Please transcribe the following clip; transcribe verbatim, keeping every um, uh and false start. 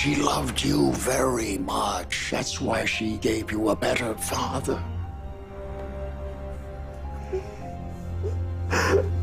She loved you very much. That's why she gave you a better father.